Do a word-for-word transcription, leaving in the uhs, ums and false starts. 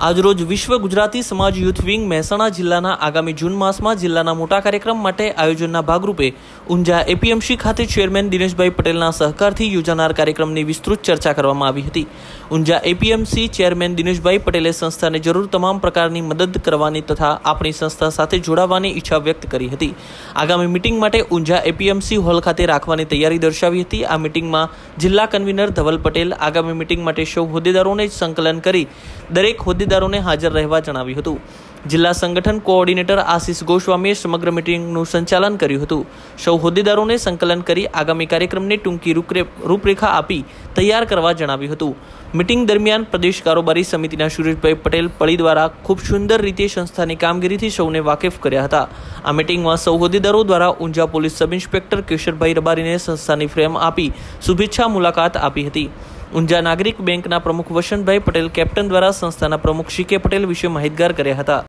આજરોજ વિશ્વ ગુજરાતી સમાજ યુથ વિંગ મહેસાણા જિલ્લાના આગામી જૂન માસમાં જિલ્લાના મોટા કાર્યક્રમ માટે આયોજનના ભાગરૂપે ઊંઝા એપીએમસી ખાતે ચેરમેન દિનેશભાઈ પટેલના સહકારથી યોજાનાર કાર્યક્રમની વિસ્તૃત ચર્ચા કરવામાં આવી હતી। ઊંઝા એપીએમસી ચેરમેન દિનેશભાઈ પટેલે સંસ્થાને જરૂર તમામ પ્રકારની મદદ કરવાની તથા આપણી સંસ્થા સાથે જોડાવાની ઈચ્છા વ્યક્ત કરી હતી। આગામી મીટિંગ માટે ઊંઝા એપીએમસી હોલ ખાતે રાખવાની તૈયારી દર્શાવી હતી। આ મીટિંગમાં જિલ્લા કન્વીનર ધવલ પટેલ આગામી મીટિંગ માટે સૌ હોદ્દેદારોને સંકલન કરી દરેક હોદ્દેદારોને હાજર રહેવા જણાવ્યું હતું। જિલ્લા સંગઠન કોઓર્ડિનેટર આશીષ ગોસ્વામીએ સમગ્ર મીટિંગનું સંચાલન કર્યું હતું। સૌ હોદ્દેદારોને સંકલન કરી આગામી કાર્યક્રમને ટૂંકી રૂપરેખા આપી તૈયાર કરવા જણાવ્યું હતું। મીટિંગ દરમિયાન પ્રદેશ કારોબારી સમિતિના સુરેશભાઈ પટેલ પળી દ્વારા ખૂબ સુંદર રીતે સંસ્થાની કામગીરીથી સૌને વાકેફ કર્યા હતા। આ મીટિંગમાં સૌ હોદ્દેદારો દ્વારા Unjha police sub inspector Kesharbhai રબારીને સંસ્થાની ફ્રેમ આપી શુભેચ્છા મુલાકાત આપી હતી। ઊંઝા નાગરિક બેંકના પ્રમુખ વસંતભાઈ પટેલ કેપ્ટન દ્વારા સંસ્થાના પ્રમુખ સી કે પટેલ વિશે માહિતગાર કર્યા હતા।